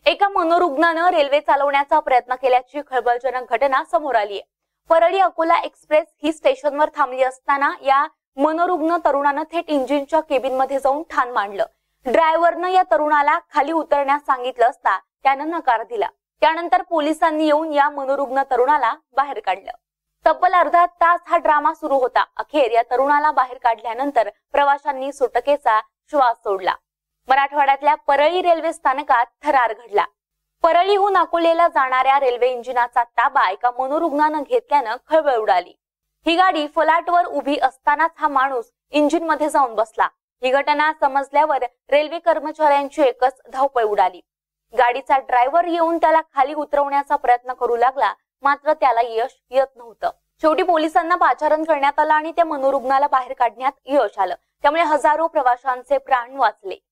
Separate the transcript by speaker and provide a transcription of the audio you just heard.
Speaker 1: एका मनोरुग्णानं रेल्वे चालवण्याचा प्रयत्न केल्याची खळबळजनक घटना समोर आली आहे। परळी अकोला एक्सप्रेस ही स्टेशनवर थांबली असताना या मनोरुग्ण तरुणानं थेट इंजिनच्या केबिनमध्ये जाऊन ठाण मांडलं। ड्रायव्हरनं या तरुणाला खाली उतरण्यास सांगितलं असता त्यानं नकार दिला। त्यानंतर पोलिसांनी येऊन या मनोरुग्ण तरुणाला बाहेर काढलं। तब्बल अर्धा तास हा ड्रामा सुरू होता। अखेर या तरुणाला बाहेर काढल्यानंतर प्रवाशांनी सुटकेचा श्वास सोडला। मराठवाड्यातल्या परळी रेल्वे स्थानकात थरार घडला। परळीहून अकोलेला जाणाऱ्या रेल्वे इंजिनाचा ताबा एका मनोरुग्णानं घेतल्यानं खळबळ उडाली। ही गाडी फलाटवर उभी असतानाच हा माणूस इंजिन मध्ये जाऊन बसला। ही घटना समजल्यावर रेल्वे कर्मचाऱ्यांची एकच धावपळ उडाली। गाडीचा ड्रायव्हर येऊन त्याला खाली उतरवण्याचा प्रयत्न करू लागला, मात्र त्याला यश येत नव्हतं। शेवटी पोलिसांना पाचारण करण्यात आलं आणि त्या मनोरुग्णाला बाहेर काढण्यात यश आलं। त्यामुळे हजारो प्रवाशांचे प्राण वाचले।